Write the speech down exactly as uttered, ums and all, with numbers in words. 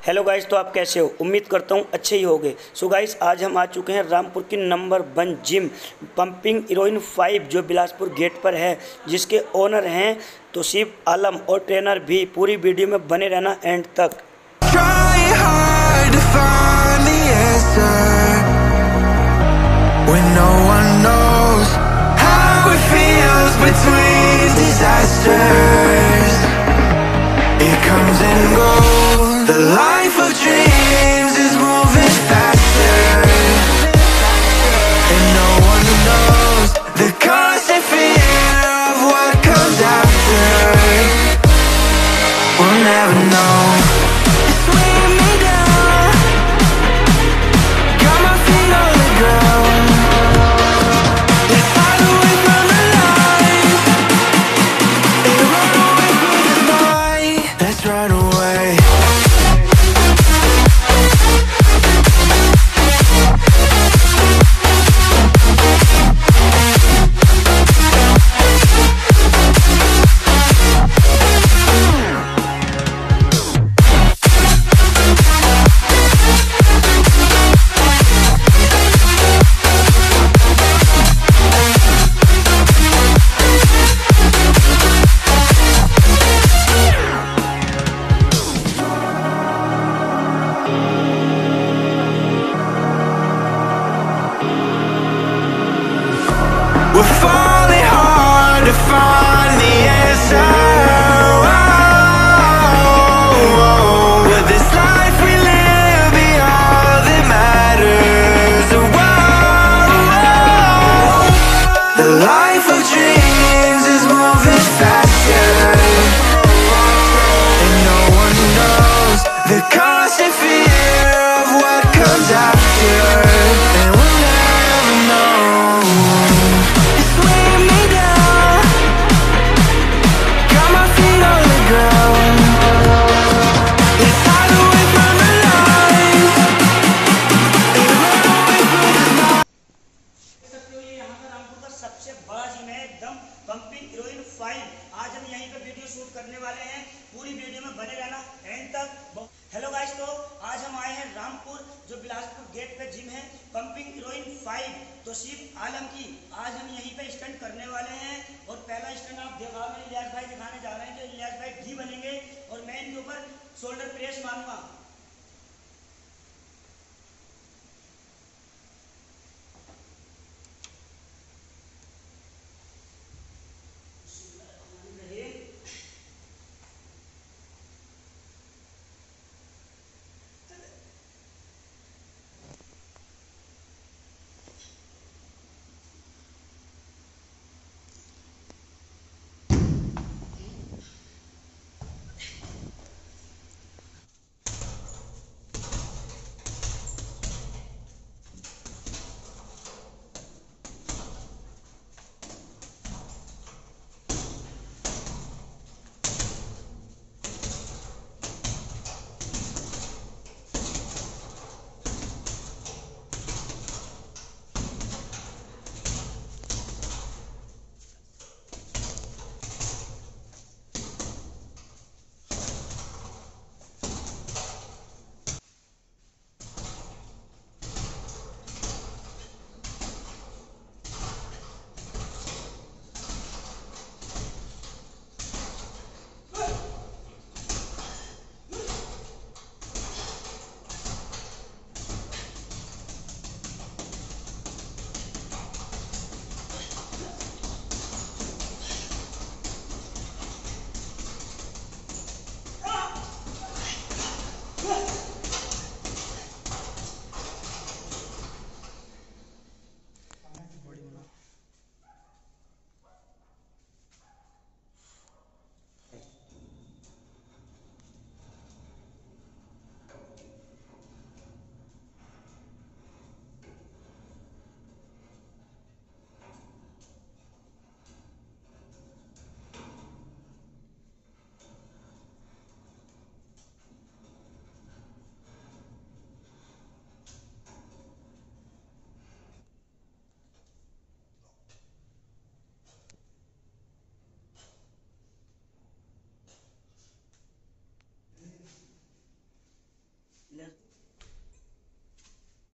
Hello guys, तो आप कैसे हो? उम्मीद करता हूँ अच्छे ही होंगे। सो गाइस, आज हम आ चुके हैं रामपुर की number one gym pumping heroine five, जो बिलासपुर गेट पर है, जिसके ओनर हैं तौसीफ आलम और ट्रेनर भी। पूरी वीडियो में बने रहना एंड तक। The life of dreams is moving faster, and no one knows the constant fear of what comes after. We'll never know. It's weighing me down, got my feet on the ground. Let's hide away from the lights and run away from the night. Let's run away. We're falling hard to find the answer. Oh, will this life we live be all that matters? Oh, the life of dreams is moving faster, and no one knows the constant fear of what comes after. And we'll never know. सबसे बड़ा gym है एकदम pumping heroine five. आज हम यहीं पे video shoot करने वाले हैं। पूरी वीडियो में बने रहना एंड तक। हेलो गाइस, तो आज हम आए हैं रामपुर, जो बिलासपुर गेट पे जिम है pumping heroine five Tausif Alam की। आज हम यहीं पे स्टंट करने वाले हैं और पहला स्टंट आप देखा मैं इलियास भाई दिखाने जा रहे हैं, जो इलियास भाई घी बनेंगे और मैं इनके ऊपर शोल्डर प्रेस मारूंगा।